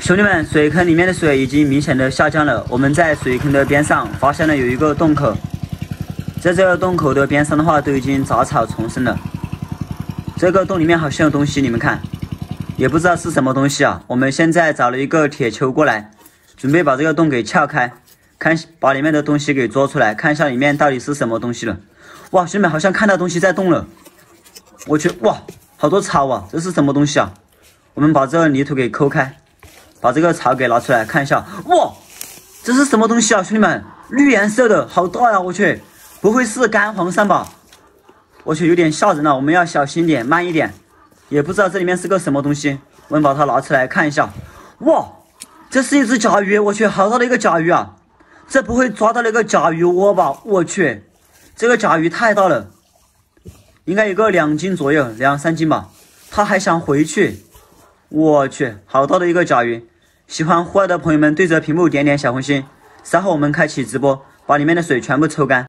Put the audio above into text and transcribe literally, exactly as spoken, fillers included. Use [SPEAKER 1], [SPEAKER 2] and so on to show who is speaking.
[SPEAKER 1] 兄弟们，水坑里面的水已经明显的下降了。我们在水坑的边上发现了有一个洞口，在这个洞口的边上的话，都已经杂草丛生了。这个洞里面好像有东西，你们看，也不知道是什么东西啊。我们现在找了一个铁锹过来，准备把这个洞给撬开，看把里面的东西给捉出来，看一下里面到底是什么东西了。哇，兄弟们，好像看到东西在动了。我去，哇，好多草啊，这是什么东西啊？我们把这个泥土给抠开。 把这个草给拿出来看一下，哇，这是什么东西啊，兄弟们？绿颜色的，好大呀！我去，不会是干黄杉吧？我去，有点吓人了，我们要小心点，慢一点。也不知道这里面是个什么东西，我们把它拿出来看一下。哇，这是一只甲鱼，我去，好大的一个甲鱼啊！这不会抓到那个甲鱼窝吧？我去，这个甲鱼太大了，应该有个两斤左右，两三斤吧。它还想回去，我去，好大的一个甲鱼！ 喜欢户外的朋友们，对着屏幕点点小红心，稍后我们开启直播，把里面的水全部抽干。